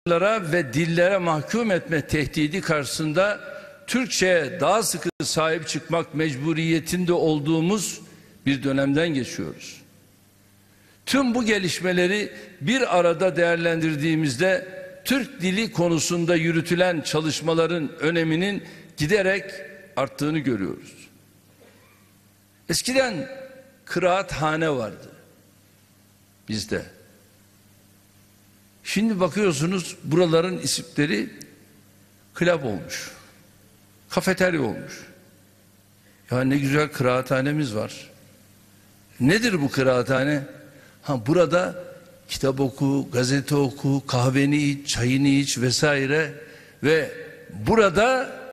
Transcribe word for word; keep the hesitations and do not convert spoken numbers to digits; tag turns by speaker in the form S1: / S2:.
S1: ve dillere mahkum etme tehdidi karşısında Türkçe'ye daha sıkı sahip çıkmak mecburiyetinde olduğumuz bir dönemden geçiyoruz. Tüm bu gelişmeleri bir arada değerlendirdiğimizde Türk dili konusunda yürütülen çalışmaların öneminin giderek arttığını görüyoruz. Eskiden kıraathane vardı bizde. Şimdi bakıyorsunuz buraların isimleri club olmuş. Kafeterya olmuş. Ya ne güzel kıraathanemiz var. Nedir bu kıraathane? Ha, burada kitap oku, gazete oku, kahveni iç, çayını iç vesaire ve burada